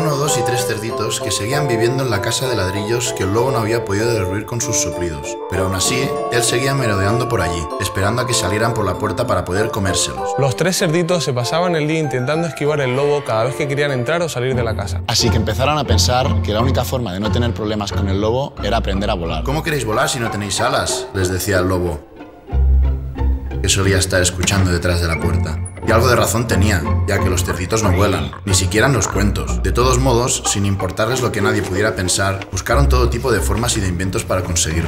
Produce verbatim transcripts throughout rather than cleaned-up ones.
uno, dos y tres cerditos que seguían viviendo en la casa de ladrillos que el lobo no había podido derruir con sus soplidos. Pero aún así, él seguía merodeando por allí, esperando a que salieran por la puerta para poder comérselos. Los tres cerditos se pasaban el día intentando esquivar el lobo cada vez que querían entrar o salir de la casa. Así que empezaron a pensar que la única forma de no tener problemas con el lobo era aprender a volar. ¿Cómo queréis volar si no tenéis alas?, les decía el lobo, que solía estar escuchando detrás de la puerta. Y algo de razón tenía, ya que los cerditos no vuelan, ni siquiera en los cuentos. De todos modos, sin importarles lo que nadie pudiera pensar, buscaron todo tipo de formas y de inventos para conseguirlo.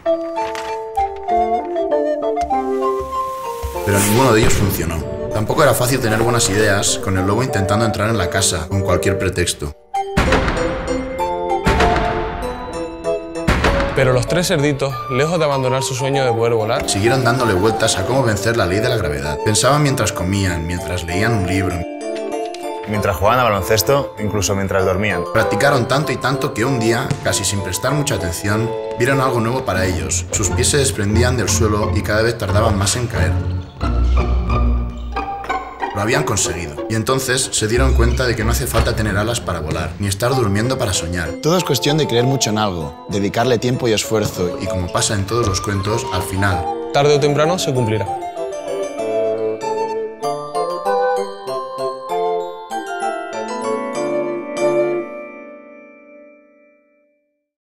Pero ninguno de ellos funcionó. Tampoco era fácil tener buenas ideas con el lobo intentando entrar en la casa, con cualquier pretexto. Pero los tres cerditos, lejos de abandonar su sueño de poder volar, siguieron dándole vueltas a cómo vencer la ley de la gravedad. Pensaban mientras comían, mientras leían un libro, mientras jugaban a baloncesto, incluso mientras dormían. Practicaron tanto y tanto que un día, casi sin prestar mucha atención, vieron algo nuevo para ellos. Sus pies se desprendían del suelo y cada vez tardaban más en caer. Lo habían conseguido, y entonces se dieron cuenta de que no hace falta tener alas para volar, ni estar durmiendo para soñar. Todo es cuestión de creer mucho en algo, dedicarle tiempo y esfuerzo, y como pasa en todos los cuentos, al final, tarde o temprano se cumplirá.